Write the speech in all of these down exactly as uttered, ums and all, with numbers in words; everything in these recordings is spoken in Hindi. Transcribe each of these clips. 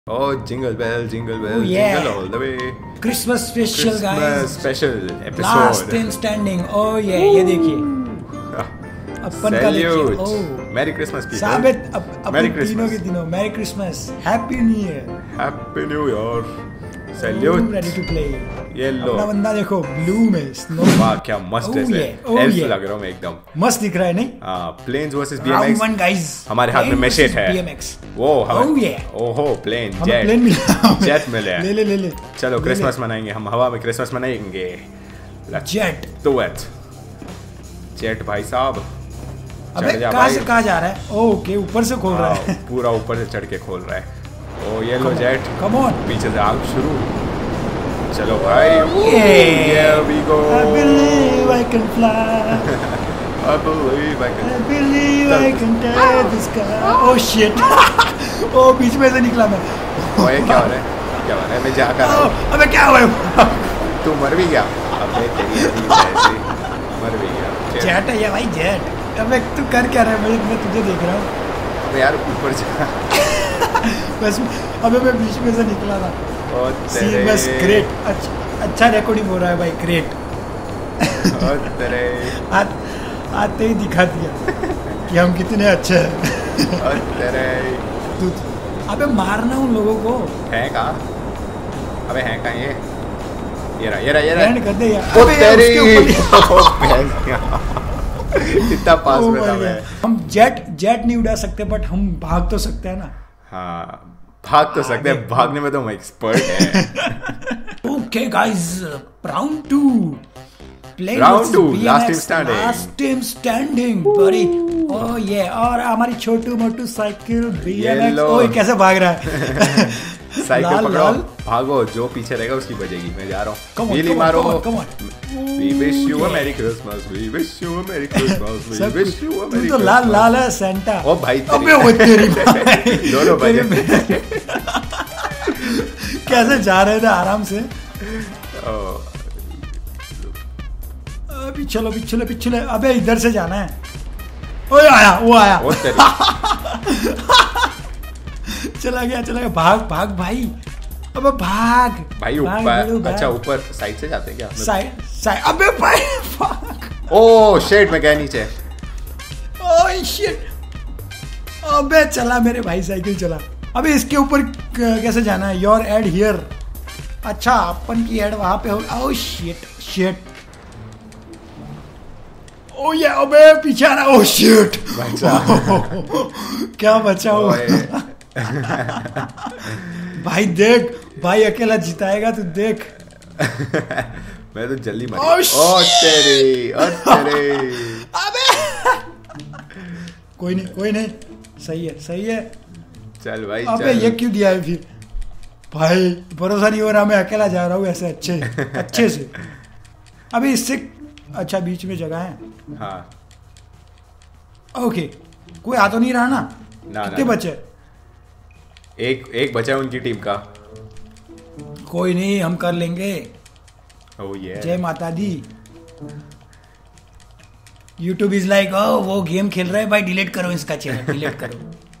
Oh, jingle bell, jingle bell, Oh, yeah. jingle all the way. Christmas special Christmas guys. special episode. Last in standing. Oh yeah, ये देखिए. अपन का देखिए. Salute. Oh. Merry Christmas people. साबित अप, Merry अपन Christmas. तीनों के तीनों. Merry Christmas. Happy New Year. Happy New Year. Salute. Oh, ready to play. ये लो. अपना बंदा देखो blue में snow. वाह क्या मस्त Oh, है. yeah. Oh, Elf yeah. लग रहा हूँ मैं एकदम. मस्त दिख रहा है नहीं? हाँ, planes versus Round B M X. one guys. हमारे हाथ में Plane machete versus है. B M X. वो हमें. Oh yeah. ओहो plane हमें jet. plane मिला. Jet मिले. ले ले ले ले. चलो ले क्रिसमस ले. मनाएंगे हम हवा में क्रिसमस मनाएंगे. Let's Jet. do it. Jet भाई साहब. अबे कहाँ से कहाँ जा रहा है? ओके ऊपर से खोल रहा है. पूरा ऊपर से चढ़ के खोल रहा है. ओ ये लो जेट. Come on. पीछे से आग शुरू. चलो भाई. Yeah. Here we go. I believe I can fly. I believe I can. I believe I can touch the sky. Oh shit. ओ बीच में से निकला मैं. ओए क्या हो रहा है? क्या हो रहा है? मैं जा कर रहा हूँ. अबे क्या हुआ? तू मर भी गया. अबे तेरी अजीब ऐसी. मर भी गया. जेट है ये भाई जेट. अबे तू कर क्या रहा है? मैं मैं तुझे देख रहा हूँ. अबे यार ऊपर जा. बस अबे मैं बीच में से निकला था. ओ सी तेरे. बस ग्रेट. अच्छा अच्छा रिकॉर्डिंग हो रहा है भाई ग्रेट. ओ तेरे. आज आते ही दिखा दिया कि हम कितने अच्छे हैं. ओ तेरे. तू अबे मारना उन लोगों को. है कहाँ? अबे है कहाँ ये? ये रहा ये रहा ये लैंड रहा. कर दे यार. ओ अबे यार, तेरी. उसके ऊपर- ओ भैंस. इतना पास Oh में था my मैं. God. हम जेट जेट नहीं उड़ा सकते बट हम भाग तो सकते हैं ना. हाँ भाग तो सकते हैं. भागने में तो हम एक्सपर्ट हैं. Okay guys round two. Round two, last team standing. Last team standing बड़ी. ओह ये और हमारी छोटू मोटू साइकिल बीएमएक्स. लो. ओए कैसे भाग रहा है. साइकिल लाल, पकड़ो. लाल. भागो जो पीछे रहेगा उसकी बजेगी. मैं जा रहा Come हूँ. on, वीली come on, मारो. come on, come on. We wish you a Okay. Merry Christmas. We wish you a Merry Christmas. We सब wish you a तू Merry तो लाल Christmas. लाल है सेंटा. ओ भाई तेरी. अबे वो तेरी भाई. दोनों बजे. कैसे जा रहे थे आराम से. ओ, अभी चलो पिछले पिछले. अबे इधर से जाना है. ओए आया वो आया. ओ तेरी. चला गया चला गया. भाग भाग भाई. अबे भाग भाई भाग, ऊपर. वीरू, भाग. अच्छा ऊपर साइड से जाते हैं क्या? Side side. अबे भाई भाग. ओ शेट मैं गया नीचे. Oh shit. अबे चला मेरे भाई साइकिल चला. अबे इसके ऊपर क- कैसे जाना है? Your ad here. अच्छा अपन की एड वहां पे हो. Oh shit shit. ओह ये अबे पीछे आ रहा. Oh shit. बचा. क्या बचा हो. ओए. भाई देख भाई अकेला जिताएगा तू देख. मैं तो जल्दी मर Oh, गया. ओ तेरी. ओ तेरी. अबे कोई नहीं कोई नहीं. सही है सही है. चल भाई अबे चल. ये क्यों दिया है फिर? भाई भरोसा नहीं हो रहा. मैं अकेला जा रहा हूँ ऐसे अच्छे अच्छे से. अबे इससे अच्छा बीच में जगह है. हाँ. ओके कोई आ तो नहीं रहा ना. ना, कितने ना. बचे? एक एक बचा है उनकी टीम का. कोई नहीं हम कर लेंगे. ओ ये. जय माता दी. यूट्यूब इज लाइक ओ वो गेम खेल रहा है भाई डिलीट करो इसका चैनल डिलीट करो.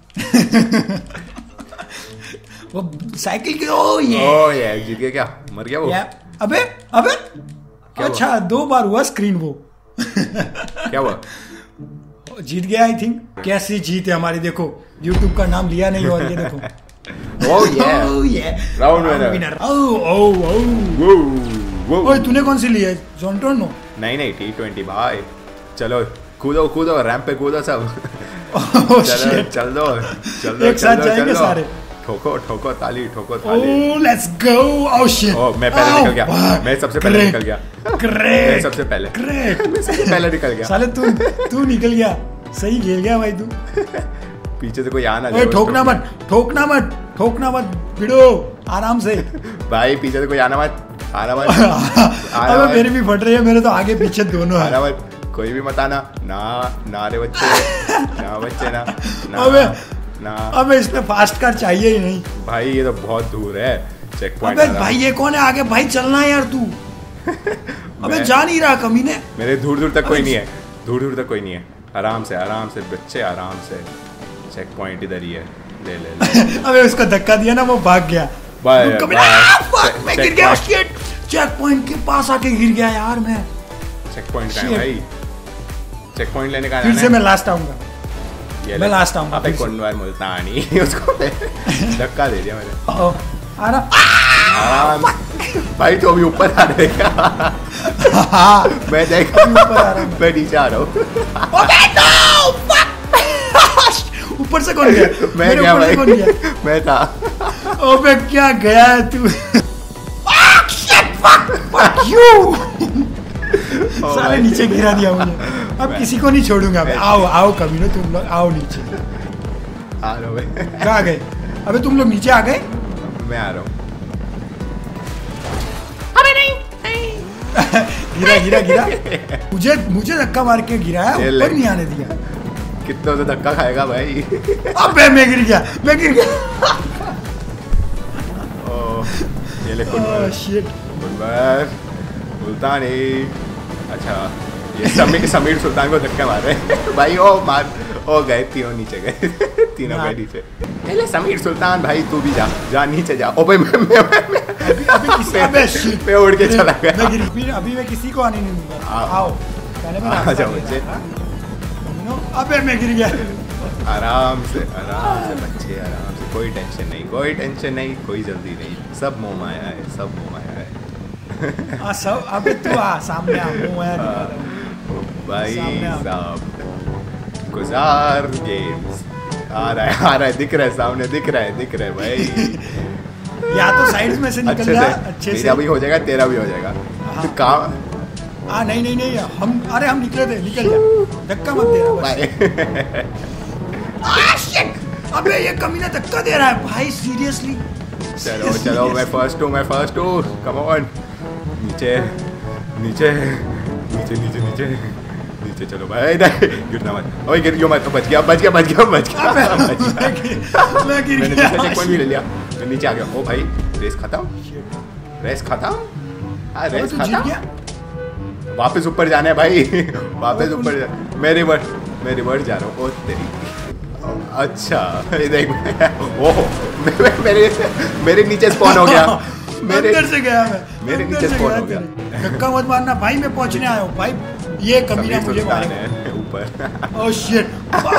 वो साइकिल की. ओ ये ओ ये जीत गया क्या? मर गया वो? या, अबे अबे अच्छा हुआ? दो बार हुआ स्क्रीन वो. क्या हुआ? जीत गया आई थिंक. कैसी जीत है हमारी. देखो यूट्यूब का नाम लिया नहीं और ये देखो. ओ ये. Oh, yeah. Round winner. winner. Oh, oh, oh. वो वो. ओए तूने कौन सी ली है? जोंटोन नो. नहीं नहीं टी ट्वेंटी भाई. चलो कूदो कूदो रैंप पे कूदो सब. Oh, चलो shit. चल दो चल दो एक साथ चल दो, जाएंगे चल दो. सारे. ठोको ठोको ताली ठोको ताली. Oh, let's go. Oh shit. ओ मैं पहले Oh, निकल गया. fuck. मैं सबसे पहले Great. निकल गया. Great. मैं सबसे पहले. Great. मैं सबसे पहले निकल गया. साले तू तू निकल गया. सही खेल गया भाई तू. पीछे से कोई आ ना ओए जाए. ठोकना मत ठोकना मत ठोकना मत भिड़ो आराम से. भाई पीछे से कोई आना मत. आना मत. अबे मेरे भी फट रही है. मेरे तो आगे पीछे दोनों है. आना मत. कोई भी मत आना. ना ना रे बच्चे. ना बच्चे ना. ना अबे ना. अबे इसमें फास्ट कार चाहिए ही नहीं. भाई ये तो बहुत दूर है. Checkpoint. अबे भाई ये कौन है आगे? भाई चलना है यार तू. अबे जा नहीं रहा कमीने. मेरे दूर दूर तक कोई नहीं है. दूर दूर तक कोई नहीं है. आराम से आराम से बच्चे आराम से. चेक पॉइंट इधर ही है. ले ले ले अबे उसको धक्का दिया ना, वो भाग गया। बाय रुक, कभी- आ, fuck, मैं गिर गया। शिट, चेक पॉइंट के पास आके गिर गया यार मैं। चेक पॉइंट का है भाई, चेक पॉइंट लेने का फिर से मैं लास्ट आऊंगा, ये मैं लास्ट आऊंगा अबे फिर से। कौन बार मुल्तानी उसको धक्का दे दिया मैंने। ओ, आ रहा आराम भाई, तो अभी ऊपर आ रहेगा। हाँ, मैं देख ऊपर आ रहा हूँ। मैं नीचे आ रहा हूँ। ओबे नो, fuck! ऊपर से कौन गया? मैं मेरे गया ऊपर से भाई, कौन गया? मैं था। ओबे क्या गया है तू? Ah, shit, fuck, fuck you! साले भाई। नीचे गिरा दिया मुझे। अब किसी को नहीं छोड़ूंगा मैं। आओ आओ कमीनो, तुम लोग आओ नीचे। आ रहा हूँ मैं। कहाँ गए? अबे तुम लोग नीचे आ गए? मैं आ रहा हूँ। गिरा गिरा गिरा। मुझे मुझे धक्का मार के गिरा है, ये ऊपर ले। नहीं आने दिया। कितना से धक्का खाएगा भाई। अबे मैं गिर गया, मैं गिर गया। ओ, ये ले ओह कुनवर, शिट। कुनवर, मुल्तानी। अच्छा, ये समीर समीर सुल्तान को धक्का मार रहे हैं भाई। ओ मार, ओ गए तीनों नीचे गए। तीनों गए नीचे। ले समीर सुल्तान भाई, तू भी जा, जा नीचे जा। ओ भाई मैं मैं मैं अभी अभी किसी अबे शिट, मैं उड़ के चला गया। मैं गिर, फिर अभी मैं किसी को आने नहीं दूंगा। आओ। आओ पहले मैं आ रास्ता जाओ दे मुझे। रहा था। कमीनो, अबे मैं गिर गया। आराम से आराम से बच्चे, आराम से, कोई टेंशन नहीं, कोई टेंशन नहीं, कोई जल्दी नहीं, सब मोह माया है, सब मोह माया है। आ सब, अबे तू आ सामने आ, मुंह है निकाल। भाई सामने आ। साहब, गुजार गेम्स आ रहा है, आ रहा है, दिख रहा है सामने, दिख रहा है, दिख रहा है भाई। या तो साइड में से निकल अच्छे जा, से, अच्छे से। मेरा भी हो जाएगा, तेरा भी हो जाएगा। हाँ। तो काम आ नहीं नहीं नहीं, हम अरे हम निकले थे, निकल जा, धक्का मत देना बस। भाई। आ शिट, अबे ये कमीना धक्का दे रहा है भाई, सीरियसली। चलो चलो, मैं फर्स्ट हूँ, मैं फर्स्ट हूँ, कम ऑन। नीचे नीचे नीचे नीचे नीचे नीचे चलो भाई, नहीं गिरना मत। ओए गिर, यो मत, बच गया बच गया बच गया बच गया अबे, बच गया। मैं गिर- मैं गिर मैंने गया। दूसरा चेक पॉइंट भी ले लिया, मैं नीचे आ गया। ओ भाई, रेस खत्म, रेस खत्म, हाँ अबे रेस तू जीत खत्म। गया? वापस ऊपर जाना है भाई, वापस ऊपर जा। मैं रिवर्स, मैं रिवर्स जा रहा हूँ। ओ तेरी, अच्छा ये देख, ओह मे- मेरे मेरे नीचे स्पॉन हो गया। मेरे अंदर से गया मैं, मेरे अंदर नीचे से स्पॉन हो तेरे। गया। धक्का मत मारना भाई, मैं पहुंचने आया हूँ भाई, ये कमीना समीर मुझे सुल्तान मारेगा। है ऊपर। ओह शिट,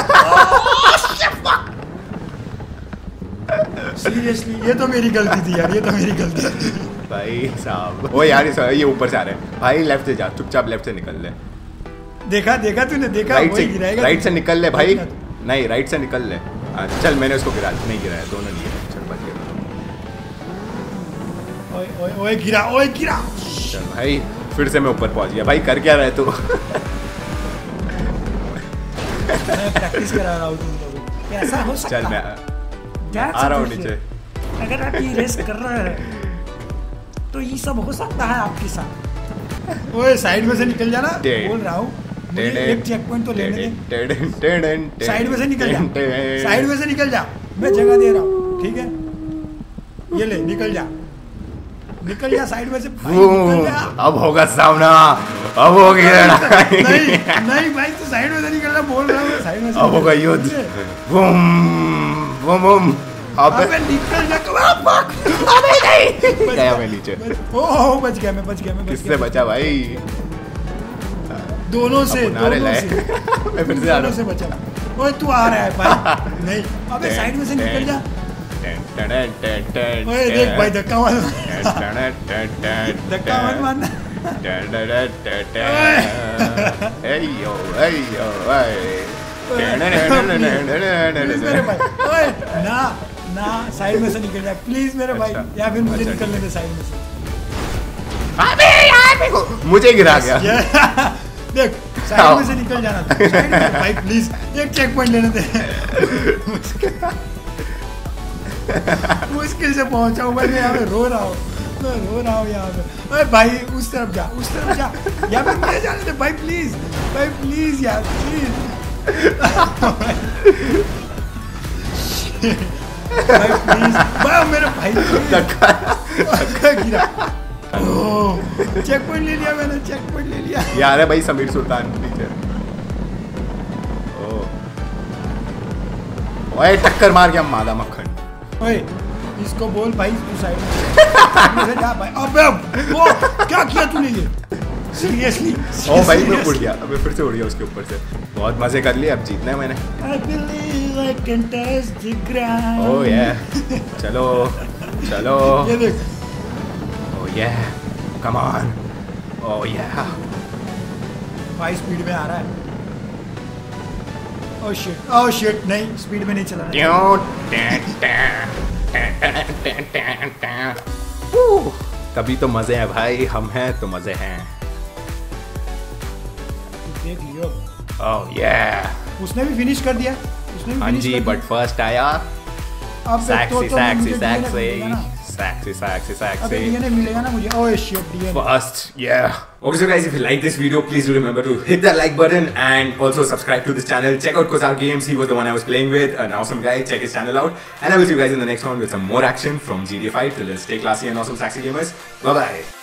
सीरियसली ये तो मेरी गलती थी यार, ये तो मेरी गलती थी। भाई साहब, ओ यार ये ये ऊपर से आ रहे हैं भाई। लेफ्ट से जा, चुपचाप लेफ्ट से निकल ले। देखा देखा तूने, देखा राइट वही से, गिराएगा। राइट से निकल ले भाई। देखना तू। नहीं, राइट से निकल ले। हाँ, चल मैंने उसको गिरा नहीं गिराया, दोनों नहीं गिराया। चल बच गया। ओए ओए ओए गिरा, ओए गिरा। चल भाई, फिर से मैं ऊपर पहुंच गया भाई। कर क्या रहे तू? मैं प्रैक्टिस करा रहा हूँ तुम लोगों को। कैसा हो सकता चल मैं है? That's आ रहा हूँ a good नीचे। shit. अगर आप ये रेस कर रहे हैं तो ये सब हो सकता है आपके साथ। ओए साइड में से निकल जाना, टेढ़। बोल रहा हूँ। मुझे टेढ़। एक चेक पॉइंट तो लेने दे। टेढ़, टेढ़, टेढ़, साइड में से निकल जा, टेढ़। साइड में से निकल जा, मैं जगह दे रहा हूँ, ठीक है? ये ले, निकल जा, निकल जा साइड में से भाई, निकल जा। अब होगा सामना, अब होगी लड़ाई। नहीं नहीं भाई, तू साइड में से निकल रहा, बोल रहा हूँ साइड में से। अब होगा युद्ध। Boom boom boom. अबे अबे निकल जा, कब आप भाग। अबे नहीं, गया मैं नीचे। ओ हो, बच गया मैं, बच गया मैं, बच किससे गया। बचा भाई? दोनों से, अब नारे दोनों लाए। से, मैं फिर से आ रहा दोनों हूँ। से बचा। ओए तू आ रहा है भाई, नहीं, अबे साइड में से निकल जा। ओए देख भाई, धक्का मत मार, धक्का मत मारना। Eyo, eyo, प्लीज मेरे भाई, ओए ना ना, साइड में से निकल जा प्लीज मेरे भाई, अच्छा, या फिर मुझे अच्छा, निकलने दे साइड में से। अबे यार मेरे को मुझे गिरा गया। ये- देख साइड में से निकल जाना था, साइड में से, भाई प्लीज एक चेक पॉइंट लेने दे। मुश्किल से पहुंचा हूँ भाई, मैं यहाँ पे रो रहा हूँ, मैं रो रहा हूँ यहाँ पे। अरे भाई उस तरफ जा, उस तरफ जा, यहाँ पे मुझे जाने दे भाई प्लीज, भाई प्लीज यार प्लीज। भाई प्लीज, भाई मेरे भाई धक्का गिरा। चेक पॉइंट ले लिया मैंने, चेक पॉइंट ले लिया। यार है भाई समीर सुल्तान टीचर। ओ ओए टक्कर मार गया मादा मक्खन। ओए इसको बोल भाई तू साइड में जा भाई। अबे वो क्या किया तूने ये? सीरियसली ओ भाई मैं उड़ गया, अबे फिर से उड़ गया उसके ऊपर से। बहुत मजे कर लिए, अब जीतना है मैंने। I believe I can touch the ground. Oh yeah. चलो चलो। ये देख। Oh yeah. Come on. Oh yeah. भाई स्पीड में आ रहा है। ओह शिट, ओह शिट, नहीं स्पीड में नहीं चला रहा। तभी तो मजे हैं भाई, हम हैं तो मजे हैं। देख लियो। ओह yeah. उसने भी फिनिश कर दिया, उसने भी हाँ फिनिश जी, कर दिया। बट फर्स्ट आया अब सैक्सी तो, तो सैक्सी मुझे सैक्सी मिलेगा ना। सैक्सी सैक्सी अबे सैक्सी डीएनए मिलेगा ना मुझे। Oh shit, DNA. First, yeah. Okay, so guys, if you like this video, please do remember to hit that like button and also subscribe to this channel. Check out Kozar Games. He was the one I was playing with. An awesome guy. Check his channel out. And I will see you guys in the next one with some more action from G T A five. Till then, stay classy and awesome, Saxy Gamers. Bye bye.